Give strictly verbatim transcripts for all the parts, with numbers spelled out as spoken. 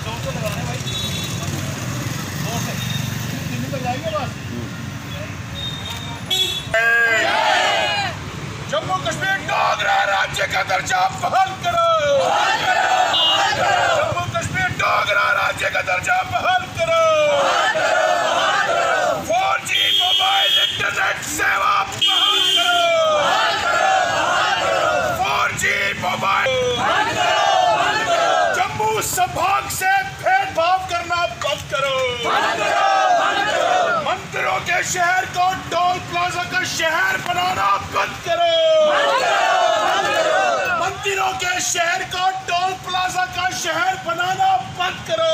जम्मू कश्मीर डोगरा राज्य का दर्जा बहाल करो। जम्मू कश्मीर डोगरा राज्य का दर्जा बहाल करो। फोर जी मोबाइल इंटरनेट सेवा बहाल करो। Four G mobile. जम्मू संभाग से भेदभाव करना बंद करो। मंदिरों के शहर को टोल प्लाजा का शहर बनाना बंद करो। मंदिरों के शहर को टोल प्लाजा का शहर बनाना बंद करो।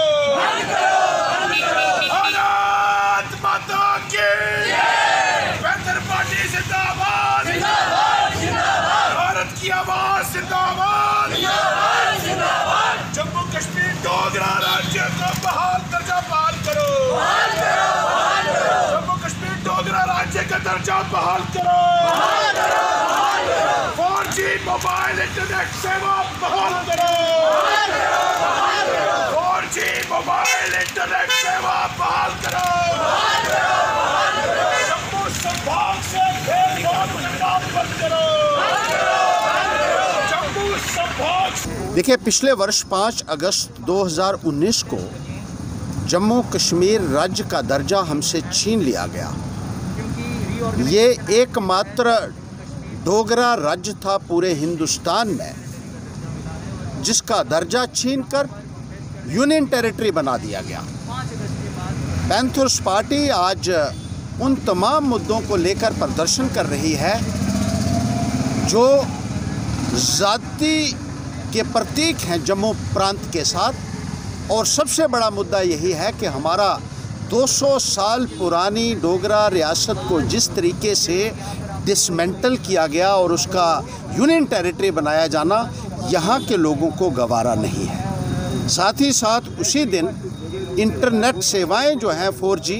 भारत माता की पैंथर पार्टी जिंदाबाद। भारत की आवाज जिंदाबाद। जम्मू कश्मीर डोगरा राज्य का बहाल दर्जा बहाल करो। जम्मू कश्मीर डोगरा राज्य का दर्जा बहाल करो। फोर जी मोबाइल इंटरनेट सेवा बहाल करो। फोर जी मोबाइल इंटरनेट सेवा बहाल करो। जम्मू संभाग से भेदभाव करना बंद करो। जम्मू संभाग। देखिए, पिछले वर्ष पाँच अगस्त दो हज़ार उन्नीस को जम्मू कश्मीर राज्य का दर्जा हमसे छीन लिया गया। ये एकमात्र डोगरा राज्य था पूरे हिंदुस्तान में जिसका दर्जा छीनकर यूनियन टेरिटरी बना दिया गया। पैंथर्स पार्टी आज उन तमाम मुद्दों को लेकर प्रदर्शन कर रही है जो जाति के प्रतीक हैं जम्मू प्रांत के साथ। और सबसे बड़ा मुद्दा यही है कि हमारा दो सौ साल पुरानी डोगरा रियासत को जिस तरीके से डिसमेंटल किया गया और उसका यूनियन टेरिटरी बनाया जाना यहाँ के लोगों को गवारा नहीं है। साथ ही साथ उसी दिन इंटरनेट सेवाएं जो हैं फोर जी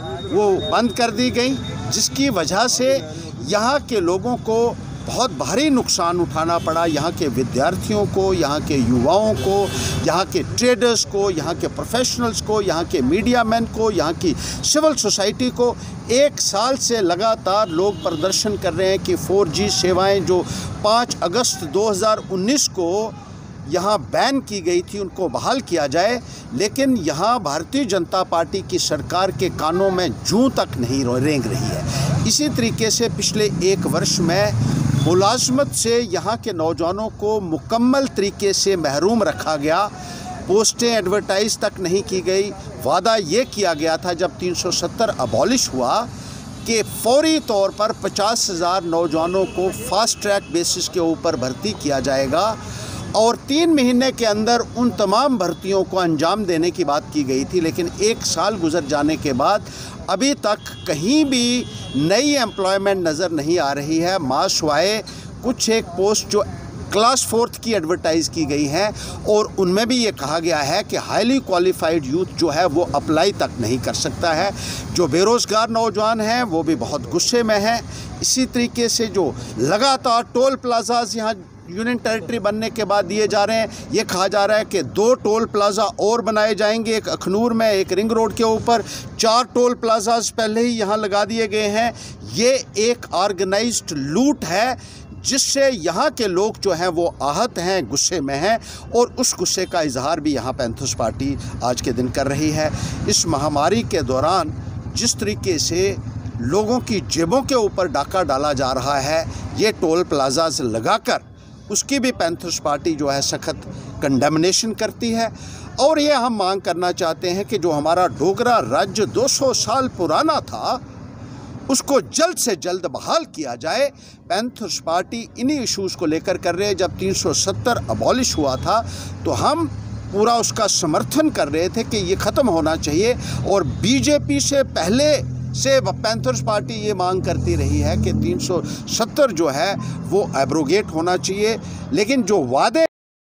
वो बंद कर दी गई, जिसकी वजह से यहाँ के लोगों को बहुत भारी नुकसान उठाना पड़ा। यहाँ के विद्यार्थियों को, यहाँ के युवाओं को, यहाँ के ट्रेडर्स को, यहाँ के प्रोफेशनल्स को, यहाँ के मीडिया मैन को, यहाँ की सिविल सोसाइटी को। एक साल से लगातार लोग प्रदर्शन कर रहे हैं कि फोर जी सेवाएं जो पाँच अगस्त दो हज़ार उन्नीस को यहाँ बैन की गई थी उनको बहाल किया जाए। लेकिन यहाँ भारतीय जनता पार्टी की सरकार के कानों में जूं तक नहीं रेंग रही है। इसी तरीके से पिछले एक वर्ष में मुलाजमत से यहाँ के नौजवानों को मुकम्मल तरीके से महरूम रखा गया। पोस्टें एडवर्टाइज तक नहीं की गई। वादा ये किया गया था जब तीन सौ सत्तर अबॉलिश हुआ कि फौरी तौर पर पचास हज़ार नौजवानों को फास्ट ट्रैक बेसिस के ऊपर भर्ती किया जाएगा और तीन महीने के अंदर उन तमाम भर्तियों को अंजाम देने की बात की गई थी। लेकिन एक साल गुजर जाने के बाद अभी तक कहीं भी नई एम्प्लॉयमेंट नज़र नहीं आ रही है। मासवाए कुछ एक पोस्ट जो क्लास फोर्थ की एडवर्टाइज़ की गई हैं और उनमें भी ये कहा गया है कि हाईली क्वालिफाइड यूथ जो है वो अप्लाई तक नहीं कर सकता है। जो बेरोज़गार नौजवान हैं वो भी बहुत गुस्से में हैं। इसी तरीके से जो लगातार टोल प्लाजाज यहाँ यूनियन टेरिटरी बनने के बाद दिए जा रहे हैं, ये कहा जा रहा है कि दो टोल प्लाजा और बनाए जाएंगे, एक अखनूर में, एक रिंग रोड के ऊपर। चार टोल प्लाजाज पहले ही यहाँ लगा दिए गए हैं। ये एक ऑर्गेनाइज्ड लूट है जिससे यहाँ के लोग जो हैं वो आहत हैं, गुस्से में हैं और उस गुस्से का इजहार भी यहाँ पैंथर्स पार्टी आज के दिन कर रही है। इस महामारी के दौरान जिस तरीके से लोगों की जेबों के ऊपर डाका डाला जा रहा है ये टोल प्लाजाज लगाकर, उसकी भी पैंथर्स पार्टी जो है सख्त कंडेमनेशन करती है। और ये हम मांग करना चाहते हैं कि जो हमारा डोगरा राज्य दो सौ साल पुराना था उसको जल्द से जल्द बहाल किया जाए। पैंथर्स पार्टी इन्हीं इश्यूज़ को लेकर कर रहे हैं। जब तीन सौ सत्तर अबॉलिश हुआ था तो हम पूरा उसका समर्थन कर रहे थे कि ये ख़त्म होना चाहिए और बीजेपी से पहले से पैंथर्स पार्टी ये मांग करती रही है कि तीन सौ सत्तर जो है वो एब्रोगेट होना चाहिए। लेकिन जो वादे